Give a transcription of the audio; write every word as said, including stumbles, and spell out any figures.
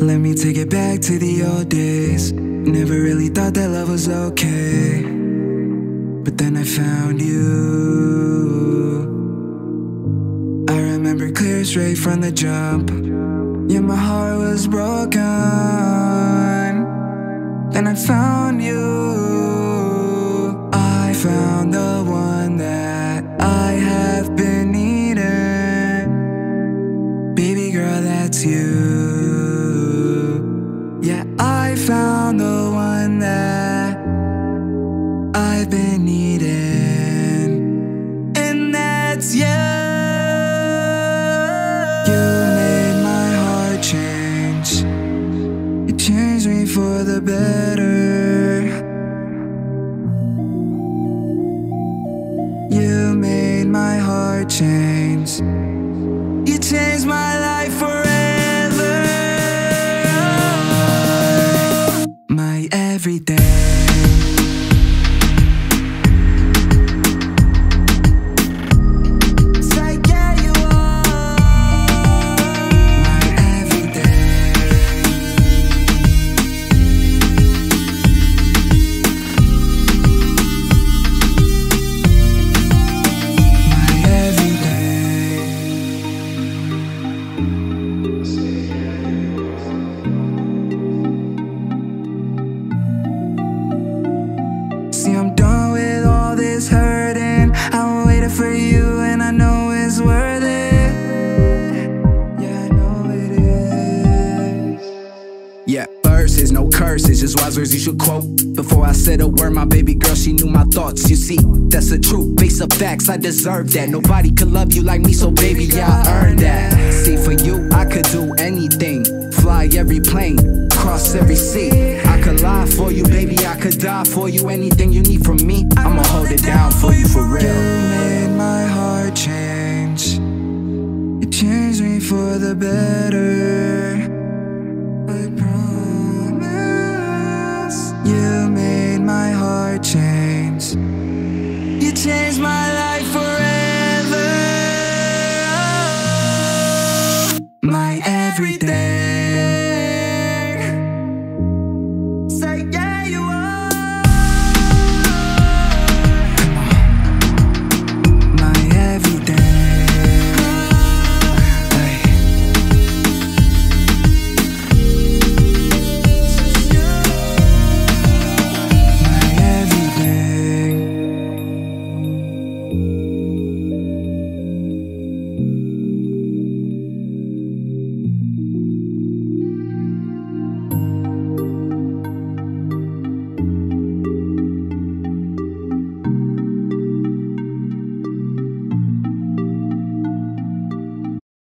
Let me take it back to the old days. Never really thought that love was okay, but then I found you. I remember clear straight from the jump. Yeah, my heart was broken. Then I found you. I found the one that I have been needing. Baby girl, that's you. Yeah, I found the one that I've been needing, and that's you. You made my heart change. You changed me for the better. You made my heart change. You changed my life forever. My everything. See, I'm done with all this hurting. I'm waiting for you, and I know it's worth it. Yeah, I know it is. Yeah, verses, no curses, just wise words you should quote. Before I said a word, my baby girl, she knew my thoughts. You see, that's the truth, face of facts, I deserve that. Nobody could love you like me, so baby, yeah, I earned that. See, for you, I could do anything. Fly every plane, cross every sea. I could lie for you, baby, I could die for you. Anything you need from me, I'ma hold it down for you, for real. You made my heart change. You changed me for the better. I promise. You made my heart change. You changed my life forever. My everything.